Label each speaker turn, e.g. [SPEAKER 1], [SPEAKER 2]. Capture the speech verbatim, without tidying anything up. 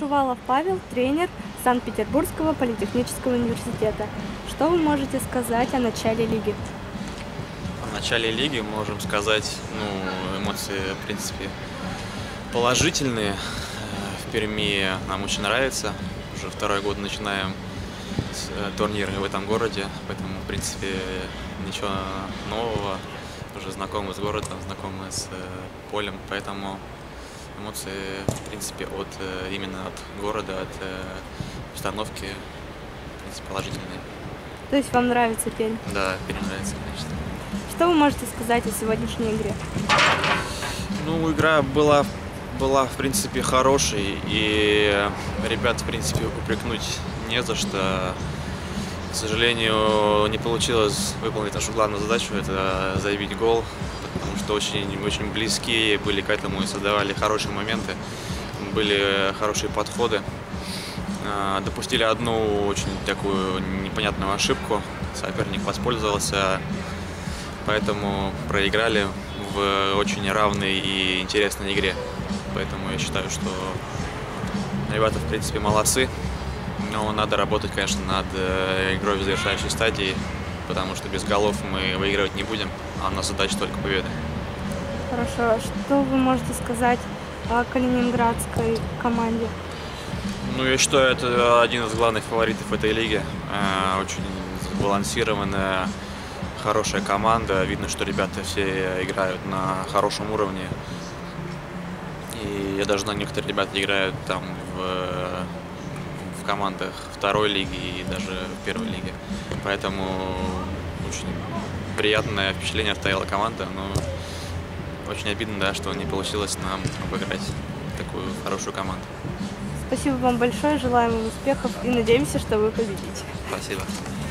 [SPEAKER 1] Шувалов Павел, тренер Санкт-Петербургского политехнического университета. Что вы можете сказать о начале лиги?
[SPEAKER 2] В начале лиги можем сказать, ну, эмоции, в принципе, положительные. В Перми нам очень нравится. Уже второй год начинаем турниры в этом городе, поэтому, в принципе, ничего нового. Уже знакомы с городом, знакомы с полем, поэтому эмоции, в принципе, от именно от города, от установки, в принципе, положительные.
[SPEAKER 1] То есть вам нравится Пермь?
[SPEAKER 2] Да, Пермь нравится, конечно.
[SPEAKER 1] Что вы можете сказать о сегодняшней игре?
[SPEAKER 2] Ну, игра была, была, в принципе, хорошей, и ребят, в принципе, упрекнуть не за что. К сожалению, не получилось выполнить нашу главную задачу, это забить гол, потому что очень, очень близкие были к этому и создавали хорошие моменты, были хорошие подходы. Допустили одну очень такую непонятную ошибку, соперник воспользовался, поэтому проиграли в очень равной и интересной игре. Поэтому я считаю, что ребята, в принципе, молодцы. Но надо работать, конечно, над игрой в завершающей стадии, потому что без голов мы выигрывать не будем, а у нас задача только победы.
[SPEAKER 1] Хорошо. Что вы можете сказать о калининградской команде?
[SPEAKER 2] Ну, я считаю, это один из главных фаворитов этой лиги. Очень сбалансированная, хорошая команда. Видно, что ребята все играют на хорошем уровне. И я даже знаю, некоторые ребята играют там в в командах второй лиги и даже в первой лиге. Поэтому очень приятное впечатление оставила команда, но очень обидно, да, что не получилось нам обыграть такую хорошую команду.
[SPEAKER 1] Спасибо вам большое, желаем вам успехов и надеемся, что вы победите.
[SPEAKER 2] Спасибо.